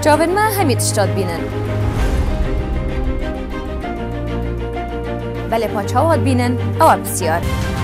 چاوین ما همی تشتاد بینن. بله پاچاوات بینن آوار بسیار.